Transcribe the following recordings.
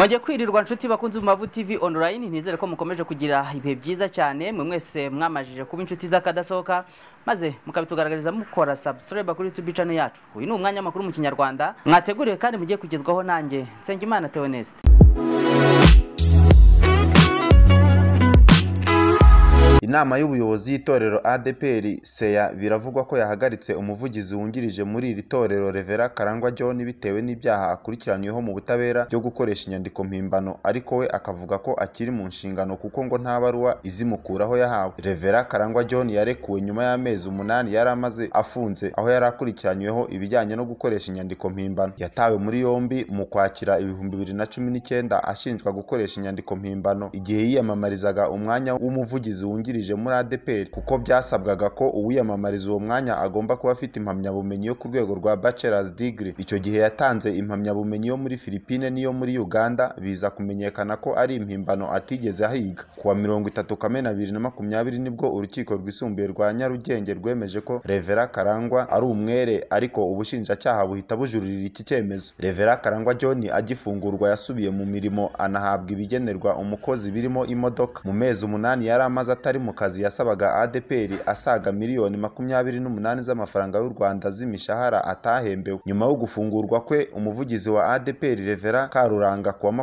Mwongeye kwirirwa nshuti bakunze mu Mavu TV online, nizere ko mukomeje kugira ibihe byiza cyane. Mwe mwese mwamajije kuba inshuti z'akadasohoka maze mukabitugaragariza mukora subscribe kuri YouTube channel yacu. Uyu ni umwanya makuru mu Kinyarwanda mwateguriye kandi mugiye kugezwaho nanjye Nsengimana Theoneste. Inama y'ubuyobozi y'itorero ADPR seya biravugwa ko yahagaritse umuvugizi wungirije muri iri torero Revera Karangwa John bitewe n'ibyaha akurikiranyweho mu butabera byo gukoresha inyandiko mpimbano, ariko we akavuga ko akiri mu nshingano kuko ngo nta baruwa izimukuraho yahawe. Revera Karangwa John yarekuwe nyuma y'amezi 8 yari amaze afunze aho yari akurikiranyweho ibijyanye no gukoresha inyandiko mpimbano. Yatawe muri yombi mu kwakira 2019 ashinjwa gukoresha inyandiko mpimbano igihe yiyamamarizaga umwanya w'umuvugizi wungirije muri ADPR, kuko byasabwaga ko uwiyamamariza uwo mwanya agomba kuba afite impamyabumenyi yo ku rwego rwa bachelor's degree. Icyo gihe yatanze impamyabumenyi yo muri Philippines n'iyo muri Uganda, biza kumenyekana ko ari impimbano atigeze ahiga. Kuwa 30 Kamena 2020 nibwo urukiko rwisumbuye rwa Nyarugenge rwemeje ko Revera Karangwa ari umwere, ariko ubushinjacyaha buhita bujurira iki cyemezo. Revera Karangwa John agifungurwa yasubiye mu mirimo anahabwa ibigenerwa umukozi birimo imodoka. Mu mezi 8 yari amaze atari mu kazi yasabaga ADPR asaga miliyoni 28 z'amafaranga y'u Rwanda z'imishahara atahembewe. Nyuma yo gufungurwa kwe, umuvugizi wa ADPR Revera Karuranga kuwa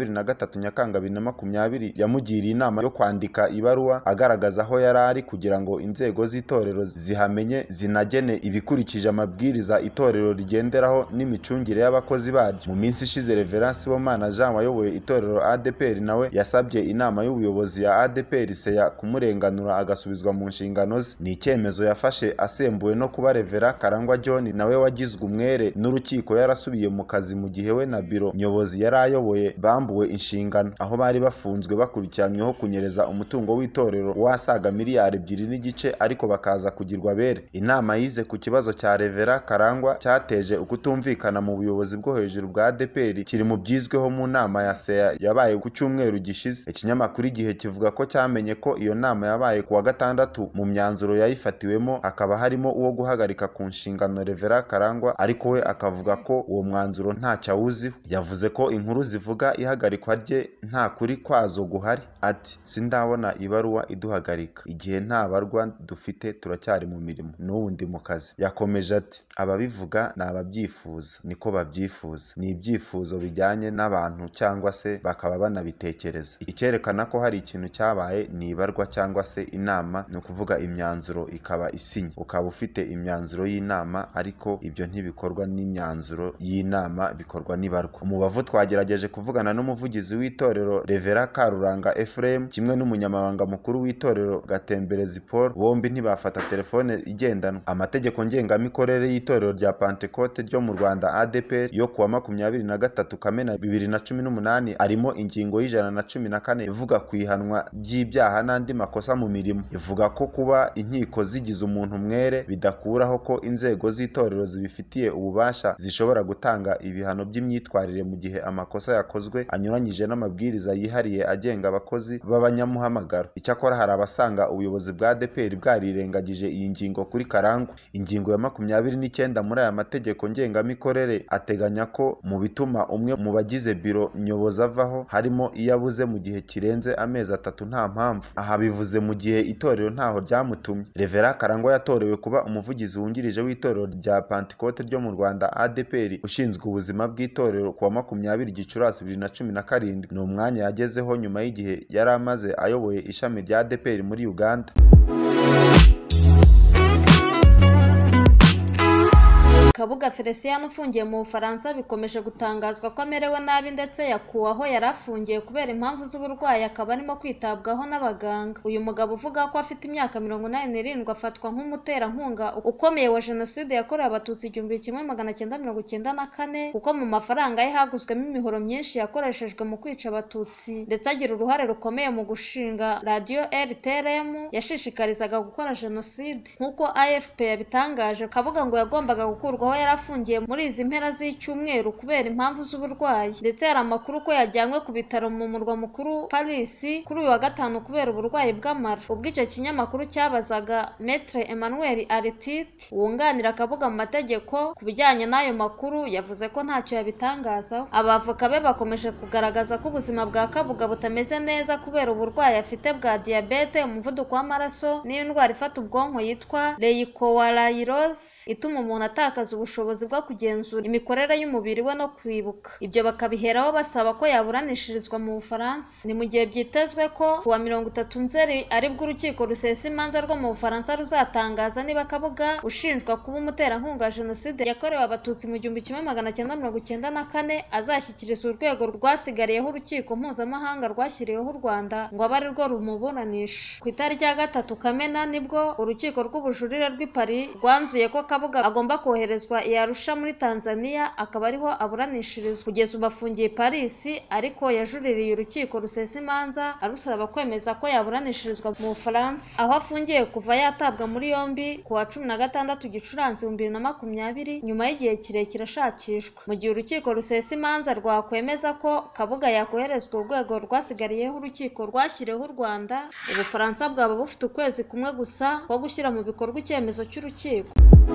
23 Nyakanga 2020 yamugiriye inama yo kwandika ibaruwa agaragaza aho yari ari kugira ngo inzego z'itorero zihamenye zinagene ibikurikije amabwiriza itorero rigenderaho n'imicungire y'abakozi baryo. Mu minsi ishize Revera Sibomana Jean wayoboye itorero ADPR nawe yasabye inama y'ubuyobozi ya ADPR seya kumurenganura agasubizwa mu nshingano ze. Ni icyemezo yafashe asembuwe no kuba Revera Karangwa John nawe wagizwe umwere n'urukiko yarasubiye mu kazi mu gihe we na biro nyobozi yari ayoboye bambuwe inshingano, aho bari bafunzwe bakurikiranyweho kunyereza umutungo w'itorero wasaga miliyari 2.5, ariko bakaza kugirwa bere. Inama yize ku kibazo cya Revera Karangwa cyateje ukutumvikana mu buyobozi bwo hejuru bwa ADPR kiri mu byizweho mu nama ya seya yabaye ku cyumweru gishize. Ikinyamakuru Igihe kivuga ko cyamenye ko iyo nama yabaye kuwa 6 mu myanzuro yayifatiwemo hakaba harimo uwo guhagarika ku nshingano Revera Karangwa, ariko we akavuga ko uwo mwanzuro nta cyawuzi. Yavuze ko inkuru zivuga ihagarikwa rye nta kuri kwazo guhari. Ati sindabona ibaruwa iduhagarika, igihe nta barwa dufite turacyari mu mirimo n'ubu ndi mu kazi. Yakomeje ati ababivuga n'ababyifuza niko babyifuza, ni ibyifuzo bijyanye n'abantu cyangwa se bakaba banabitekereza. Icyerekana ko hari ikintu cyabaye ni ibarwa cyangwa se inama, no kuvuga imyanzuro ikaba isinye, ukaba ufite imyanzuro y'inama ariko ibyo ntibikorwa n'imyanzuro y'inama, bikorwa n'ibarwa. Umubavu twagerageje kuvugana n'umuvugizi w'itorero Revera Karuranga Ephraim kimwe n'umunyamabanga mukuru w'itorero Gatemberezi Paul, bombi ntibafata telefone igendanwa. Amategeko ngengamikorere y'itorero rya Pentecote ryo mu Rwanda ADPR yo kuwa 23 Kamena 2018 arimo ingingo y'114 ivuga kwihanwa by'ibyaha n'andi makosa mu mirimo. Ivuga ko kuba inkiko zigize umuntu umwere bidakuraho ko inzego z'itorero zibifitiye ububasha zishobora gutanga ibihano by'imyitwarire mu gihe amakosa yakozwe anyuranyije n'amabwiriza yihariye agenga abakozi b'abanyamuhamagaro. Icyakora hari abasanga ubuyobozi bwa ADPR bwarirengagije iyi ngingo kuri Karangwa. Ingingo ya 29 muri aya mategeko ngengamikorere ateganya ko mu bituma umwe mu bagize biro nyobozi avaho harimo iyo abuze mu gihe kirenze amezi 3 nta mpamvu. Aha bivuze mu gihe itorero ntaho ryamutumye. Revera Karangwa yatorewe kuba umuvugizi wungirije w'itorero rya Pentecote ryo mu Rwanda ADPR ushinzwe ubuzima bw'itorero kuwa 20 Gicurasi 2017. Ni umwanya yagezeho nyuma y'igihe yari amaze ayoboye ishami rya ADPR muri Uganda. Kabuga Felicien ufungiye mu Bufaransa bikomeje gutangazwa ko amerewe nabi ndetse yakuwe aho yari afungiye kubera impamvu z'uburwayi, akaba arimo kwitabwaho n'abaganga. Uyu mugabo uvuga ko afite imyaka 87 afatwa nk'umuterankunga ukomeye wa Jenoside yakorewe Abatutsi 1994, kuko mu mafaranga ye haguzwemo imihoro myinshi yakoreshejwe mu kwica Abatutsi, ndetse agira uruhare rukomeye mu gushinga radio RTRM yashishikarizaga gukora Jenoside. Nk'uko AFP yabitangaje, Kabuga ngo yagombaga gukurwa kwitabwaho yarafungiye muri izi mpera z'icyumweru kubera impamvu z'uburwayi, ndetse hari amakuru ko yajyanywe ku bitaro mu murwa mukuru Paris kuri uyu wa gatanu kubera uburwayi bw'amara. Ubwo icyo kinyamakuru cyabazaga Maître Emmanuel Artite wunganira Kabuga mu mategeko ku bijyanye n'ayo makuru, yavuze ko ntacyo yabitangazaho. Abavoka be bakomeje kugaragaza ko ubuzima bwa Kabuga butameze neza kubera uburwayi afite bwa diabete, umuvuduko w'amaraso n'indwara ifata ubwonko yitwa leukoarayirose ituma umuntu atakaza ubushobozi bwo kugenzura imikorere y'umubiri we no kwibuka. Ibyo bakabiheraho basaba ko yaburanishirizwa mu Bufaransa. Ni mu gihe byitezwe ko kuwa 30 Nzeri aribwo urukiko rusesa imanza rwo mu Bufaransa ruzatangaza niba Kabuga ushinjwa kuba umuterankunga wa jenoside yakorewe abatutsi mu 1994 azashyikirizwa urwego rwasigariyeho urukiko mpuzamahanga rwashyiriweho u Rwanda ngo abe ari rwo rumuburanisha. Ku itariki ya 3 Kamena nibwo urukiko rw'ubujurire rw'i Paris rwanzuye ko Kabuga agomba koherezwa i Arusha muri Tanzania akaba ariho aburanishirizwa. Kugeza ubu afungiye Paris, ariko yajuririye urukiko rusesa imanza arusaba kwemeza ko yaburanishirizwa mu Bufaransa, aho afungiye kuva yatabwa muri yombi ku wa 16 Gicurasi 2020 nyuma y'igihe kirekire ashakishwa. Mu gihe urukiko rusesa imanza rwakwemeza ko Kabuga yakoherezwa urwego rwasigariyeho urukiko rwashyiriweho u Rwanda, Ubufaransa bwaba bufite ukwezi kumwe gusa ko gushyira mu bikorwa icyemezo cy'urukiko.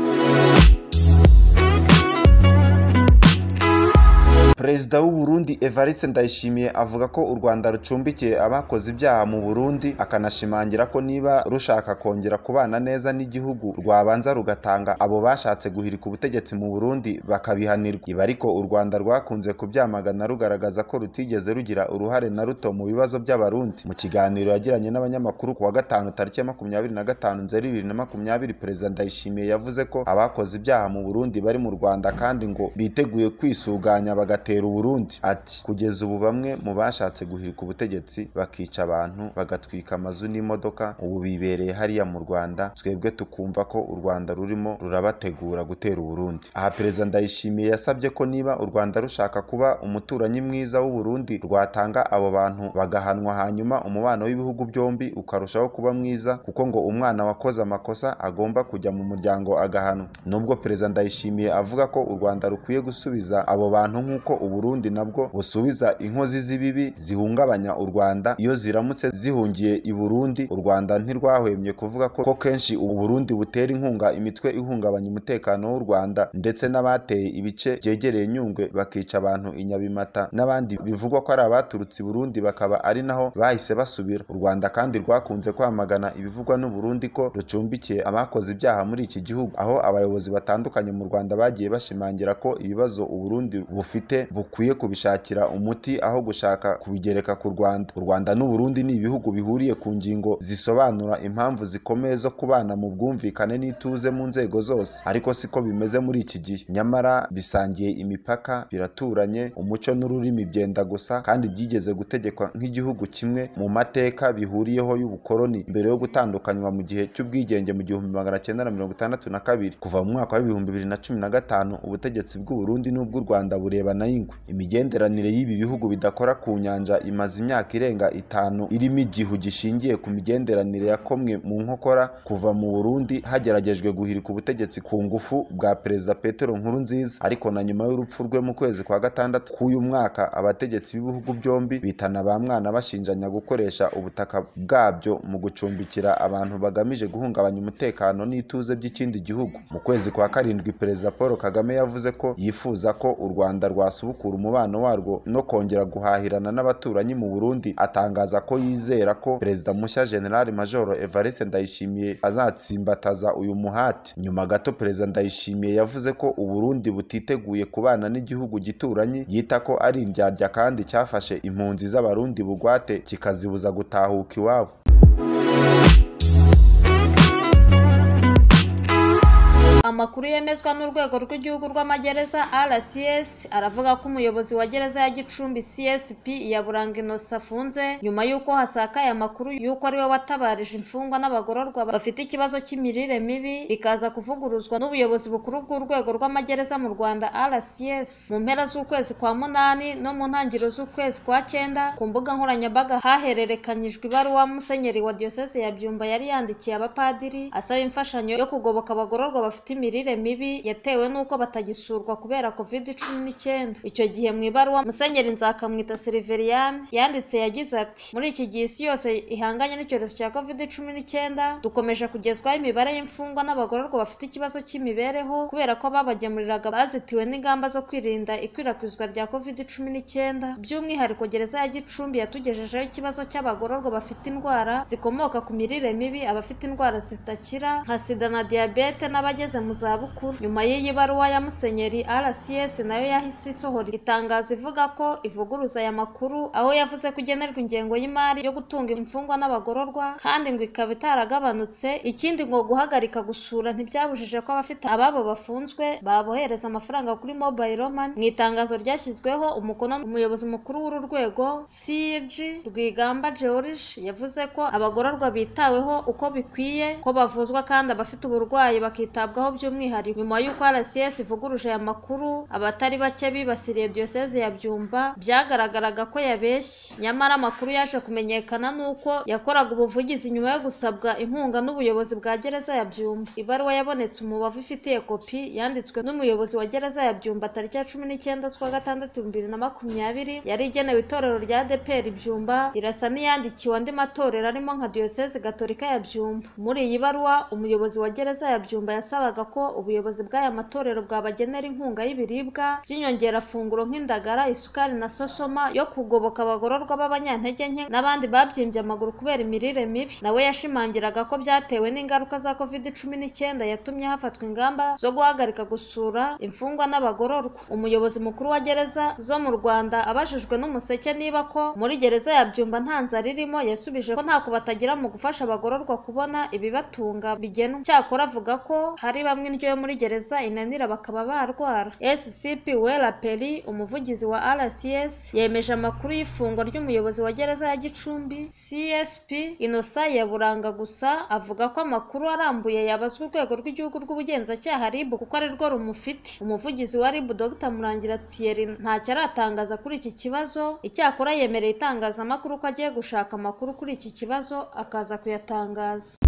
Perezida w'u Burundi Evariste Ndayishimiye avuga ko u Rwanda rucumbikiye abakoze ibyaha mu Burundi, akanashimangira ko niba rushaka kongera kubana neza n'igihugu rwabanza rugatanga abo bashatse guhirika ubutegetsi mu Burundi bakabihanirwa. Ibi ariko u Rwanda rwakunze kubyamagana rugaragaza ko rutigeze rugira uruhare na ruto mu bibazo by'abarundi. Mu kiganiro yagiranye n'abanyamakuru ku wa gatanu tariki ya 25 Nzeri 2020, Perezida Ndayishimiye yavuze ko abakoze ibyaha mu Burundi bari mu Rwanda kandi ngo biteguye kwisuganya bagatera Burundi. Ati kugeza ubu bamwe mu bashatse guhirika ubutegetsi bakica abantu bagatwika amazu n'imodoka ubu bibereye hariya mu Rwanda, twebwe tukumva ko u Rwanda rurimo rurabategura gutera Burundi. Aha Perezida Ndayishimiye yasabye ko niba u Rwanda rushaka kuba umuturanyi mwiza w'u Burundi rwatanga abo bantu bagahanwa, hanyuma umubano w'ibihugu byombi ukarushaho kuba mwiza, kuko ngo umwana wakoze amakosa agomba kujya mu muryango agahanwa. Nubwo Perezida Ndayishimiye avuga ko u Rwanda rukwiye gusubiza abo bantu nk'uko u Burundi nabwo busubiza inkozi z'ibibi zihungabanya u Rwanda iyo ziramutse zihungiye i Burundi, u Rwanda ntirwahwemye kuvuga ko kenshi u Burundi butera inkunga imitwe ihungabanya umutekano w'u Rwanda, ndetse n'abateye ibice byegereye Nyungwe bakica abantu i Nyabimata n'abandi bivugwa ko ari abaturutse i Burundi bakaba ari naho bahise basubira. U Rwanda kandi rwakunze kwamagana ibivugwa n'u Burundi ko rucumbikiye abakoze ibyaha muri iki gihugu, aho abayobozi batandukanye mu Rwanda bagiye bashimangira ko ibibazo u Burundi bufite bukwiye kubishakira umuti aho gushaka kubigereka ku Rwanda. U Rwanda n'u Burundi ni ibihugu bihuriye ku ngingo zisobanura impamvu zikomeye zo kubana mu bwumvikane n'ituze mu nzego zose, ariko siko bimeze muri iki gihe. Nyamara bisangiye imipaka, biraturanye, umuco n'ururimi byenda gusa, kandi byigeze gutegekwa nk'igihugu kimwe mu mateka bihuriyeho y'ubukoloni mbere yo gutandukanywa mu gihe cy'ubwigenge mu 1962. Kuva mu mwaka wa 2015 ubutegetsi bw'u Burundi n'ubw'u Rwanda burebana y'ingwe. Imigenderanire y'ibi bihugu bidakora ku nyanja imaze imyaka irenga 5 irimo igihu gishingiye ku migenderanire yakomwe mu nkokora kuva mu Burundi hageragejwe guhirika ubutegetsi ku ngufu bwa Perezida Petero Nkurunziza, ariko na nyuma y'urupfu rwe mu kwezi kwa 6 k'uyu mwaka abategetsi b'ibihugu byombi bitana ba mwana bashinjanya gukoresha ubutaka bwabyo mu gucumbikira abantu bagamije guhungabanya umutekano n'ituze by'ikindi gihugu. Mu kwezi kwa 7 Perezida Paul Kagame yavuze ko yifuza ko u Rwanda rwasubukura umubano warwo no kongera guhahirana n'abaturanyi mu Burundi, atangaza ko yizera ko Perezida mushya General Major Evariste Ndayishimiye azatsimbataza uyu muhati. Nyuma gato Perezida Ndayishimiye yavuze ko u Burundi butiteguye kubana n'igihugu gituranyi yita ko ari indyarya kandi cyafashe impunzi z'abarundi bugwate kikazibuza gutahuka iwabo. Amakuru yemezwa n'urwego rw'igihugu rw'amagereza RCS aravuga ko umuyobozi wa gereza ya Gicumbi CSP Yaburanga afunze nyuma y'uko hasakaye amakuru y'uko ari we watabarije imfungwa n'abagororwa bafite ikibazo cy'imirire mibi, bikaza kuvuguruzwa n'ubuyobozi bukuru bw'urwego rw'amagereza mu Rwanda RCS. Mu mpera z'ukwezi kwa 8 no mu ntangiriro z'ukwezi kwa 9 ku mbuga nkoranyambaga hahererekanyijwe ibaruwa Musenyeri wa Diocese ya Byumba yari yandikiye abapadiri asaba imfashanyo yo kugoboka abagororwa bafite z'imirire mibi yatewe n'uko batagisurwa kubera COVID-19. Icyo gihe mu ibaruwa Musenyeri Nzakamwita Silveriyani yanditse yagize ati: muri iki gihe isi yose ihanganye n'icyorezo cya COVID-19, dukomeje kugezwaho imibare y'imfungwa n'abagororwa bafite ikibazo cy'imibereho kubera ko babagemuriraga bazitiwe n'ingamba zo kwirinda ikwirakwizwa rya COVID-19. By'umwihariko gereza ya Gicumbi yatugejejeho ikibazo cy'abagororwa bafite indwara zikomoka ku mirire mibi, abafite indwara zitakira nka sida na diyabete n'abageze mu zabukuru. Nyuma y'iyi baruwa ya Musenyeri, RCS nayo yahise isohora itangazo ivuga ko ivuguruza aya makuru, aho yavuze ko igenerwa ingengo y'imari yo gutunga imfungwa n'abagororwa kandi ngo ikaba itaragabanutse. Ikindi ngo guhagarika gusura ntibyabujije ko abafite ababo bafunzwe babohereza amafaranga kuri mobile money. Mu itangazo ryashyizweho umukono umuyobozi mukuru w'uru rwego CG Rwigamba George yavuze ko abagororwa bitaweho uko bikwiye, ko bavuzwa kandi abafite uburwayi bakitabwaho by'umwihariko. Nyuma y'uko RCS ivuguruje aya makuru, abatari bake bibasiriye diyoseze ya Byumba byagaragaraga ko yabeshye, nyamara amakuru yaje kumenyekana nuko yakoraga ubuvugizi nyuma yo gusabwa inkunga n'ubuyobozi bwa gereza ya Byumba. Ibaruwa yabonetse umubavu ifitiye kopi yanditswe n'umuyobozi wa gereza ya Byumba tariki ya 19 z'ukwa gatandatu 2020 yari igenewe itorero rya ADPR Byumba, irasa n'iyandikiwe andi matorero arimo nka diyoseze gatolika ya Byumba. Muri iyi baruwa umuyobozi wa gereza ya Byumba yasabaga ko ubuyobozi bw'aya matorero bwabagenera inkunga y'ibiribwa by'inyongerafunguro nk'indagara, isukari na sosoma yo kugoboka abagororwa b'abanyantege nke n'abandi babyimbye amaguru kubera imirire mibi. Nawe yashimangiraga ko byatewe n'ingaruka za COVID-19 yatumye hafatwa ingamba zo guhagarika gusura imfungwa n'abagororwa. Umuyobozi mukuru wa gereza zo mu Rwanda abajijwe n'Umuseke niba ko muri gereza ya Byumba nta nzara irimo, yasubije ko ntako batagira mu gufasha abagororwa kubona ibibatunga bigenwa. Cyakora avuga ko hari bamwe indyo yo muri gereza inanira bakaba barwara. SCP Wera Peri, umuvugizi wa RCS, yemeje amakuru y'ifungwa ry'umuyobozi wa gereza ya Gicumbi. CSP Innocent Yaburanga gusa avuga ko amakuru arambuye yabazwa urwego rw'igihugu rw'ubugenzacyaha RIB kuko ari rwo rumufite. Umuvugizi wa RIB Dr Murangira Thierry ntacyo aratangaza kuri iki kibazo. Icyakora yemereye itangazamakuru ko agiye gushaka amakuru kuri iki kibazo akaza kuyatangaza.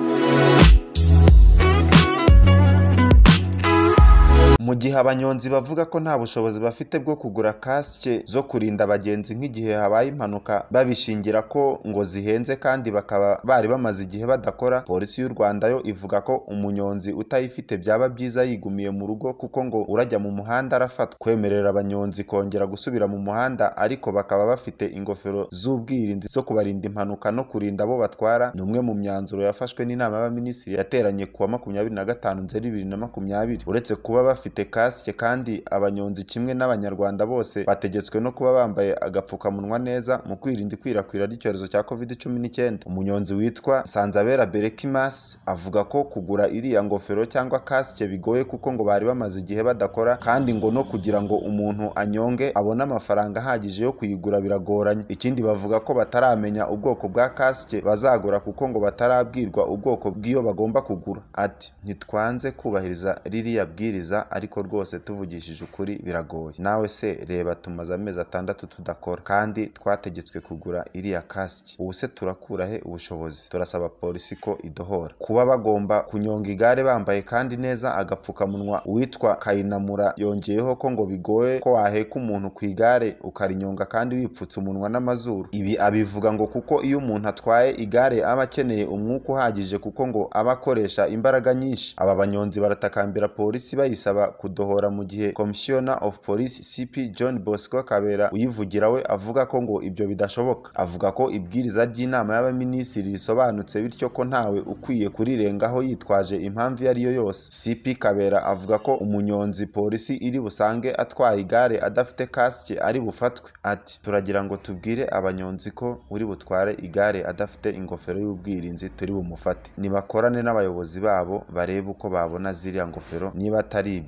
Mu gihe abanyonzi bavuga ko nta bushobozi bafite bwo kugura kasike zo kurinda abagenzi nk'igihe habaye impanuka, babishingira ko ngo zihenze kandi bakaba bari bamaze igihe badakora, polisi y'u Rwanda yo ivuga ko umunyonzi utayifite byaba byiza yigumiye mu rugo kuko ngo urajya mu muhanda arafatwa. Kwemerera abanyonzi kongera gusubira mu muhanda ariko bakaba bafite ingofero z'ubwirinzi zo kubarinda impanuka no kurinda abo batwara ni umwe mu myanzuro yafashwe n'inama y'abaminisitiri yateranye kuwa 25 Nzeri 2020. Uretse kuba bafite kasike kandi abanyonzi kimwe n'abanyarwanda bose bategetswe no kuba bambaye agapfukamunwa neza mu kwirinda ikwirakwira ry'icyorezo cya COVID-19. Umunyonzi witwa Sanzabera Berekimas avuga ko kugura iriya ngofero cyangwa kasike bigoye kuko ngo bari bamaze igihe badakora kandi ngo no kugira ngo umuntu anyonge abone amafaranga ahagije yo kuyigura biragoranye. Ikindi bavuga ko bataramenya ubwoko bwa kasike bazagura kuko ngo batarabwirwa ubwoko bw'iyo bagomba kugura. Ati ntitwanze kubahiriza ririya bwiriza ariko rwose tuvugishije ukuri biragoye. Nawe se reba tumaze amezi 6 tudakora kandi twategetswe kugura iriya kasike. Ubu se turakura he ubushobozi? Turasaba polisi ko idohora. Kuba bagomba kunyonga igare bambaye kandi neza agapfukamunwa, witwa Kayinamura yongeyeho ko ngo bigoye ko waheka umuntu ku igare ukarinyonga kandi wipfutse umunwa n'amazuru. Ibi abivuga ngo kuko iyo umuntu atwaye igare aba akeneye umwuka uhagije kuko ngo aba akoresha imbaraga nyinshi. Aba banyonzi baratakambira polisi bayisaba kudohora mu gihe Commissioner of Police CP John Bosco Kabera uyivugira we avuga ko ngo ibyo bidashoboka. Avuga ko ibwiriza ry'inama y'abaminisitiri risobanutse bityo ko ntawe ukwiye kurirengaho yitwaje impamvu iyo ariyo yose. CP Kabera avuga ko umunyonzi polisi iri busange atwaye igare adafite kasike ari bufatwe. Ati turagira ngo tubwire abanyonzi ko uri butware igare adafite ingofero y'ubwirinzi turi bumufate. Nibakorane n'abayobozi babo barebe uko babona ziriya ngofero, niba atari ibyo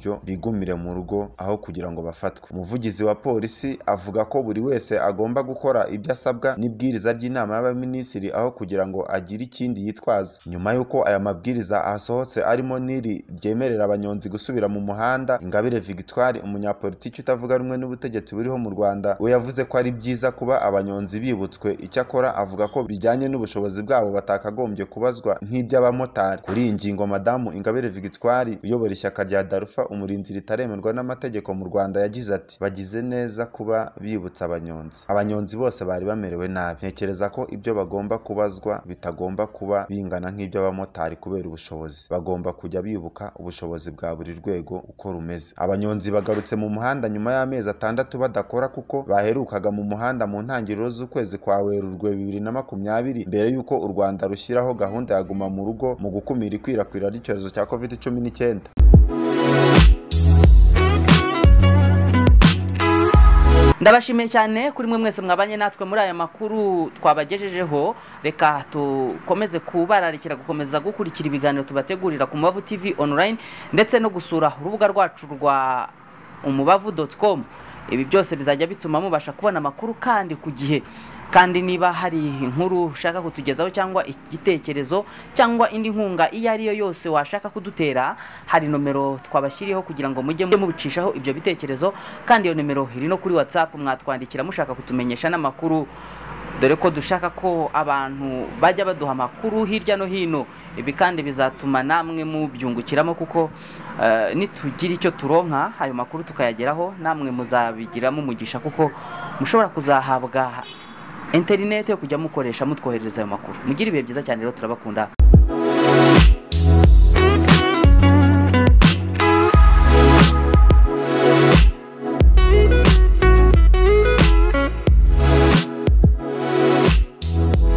byabyo bigumire mu rugo aho kugira ngo bafatwe. Umuvugizi wa polisi avuga ko buri wese agomba gukora ibyo asabwa n'ibwiriza ry'inama y'abaminisitiri aho kugira ngo agire ikindi yitwaza. Nyuma y'uko aya mabwiriza asohotse arimo n'iri ryemerera abanyonzi gusubira mu muhanda, Ingabire Victoire, umunyapolitiki utavuga rumwe n'ubutegetsi buriho mu Rwanda, we yavuze ko ari byiza kuba abanyonzi bibutswe. Icyakora avuga ko bijyanye n'ubushobozi bwabo batakagombye kubazwa nk'iby'abamotari. Kuri iyi ngingo Madamu Ingabire Victoire uyobora ishyaka rya Darufa umurinzi ritaremerwa n'amategeko mu Rwanda yagize ati bagize neza kuba bibutsa abanyonzi. Abanyonzi bose bari bamerewe nabi. Ntekereza ko ibyo bagomba kubazwa bitagomba kuba bingana nk'iby'abamotari kubera ubushobozi. Bagomba kujya bibuka ubushobozi bwa buri rwego uko rumeze. Abanyonzi bagarutse mu muhanda nyuma y'amezi 6 badakora kuko baherukaga mu muhanda mu ntangiriro z'ukwezi kwa Werurwe 2020 mbere y'uko u Rwanda rushyiraho gahunda ya guma mu rugo mu gukumira ikwirakwira ry'icyorezo cya COVID-19. Ndabashimiye cyane kuri mwe mwese mwabanye natwe muri aya makuru twabagejejeho. Reka tukomeze kubararikira gukomeza gukurikira ibiganiro tubategurira ku Mubavu TV online ndetse no gusura urubuga rwacu rwa umubavu.com. Ibi byose bizajya bituma mubasha kubona amakuru kandi ku gihe. Kandi niba hari inkuru ushaka kutugezaho cyangwa igitekerezo cyangwa indi nkunga iyo ari yo yose washaka kudutera, hari nomero twabashyiriyeho kugira ngo mujye mubicishaho ibyo bitekerezo. Kandi iyo nomero iri no kuri WhatsApp, mwatwandikira mushaka kutumenyesha n'amakuru, dore ko dushaka ko abantu bajya baduha amakuru hirya no hino. Ibi kandi bizatuma namwe mubyungukiramo kuko nitugira icyo turonka ayo makuru tukayageraho, namwe muzabigiramo umugisha kuko mushobora kuzahabwa internet yo kujya mukoresha mutwoherereza ayo makuru. Mugira ibihe byiza cyane rero, turabakunda.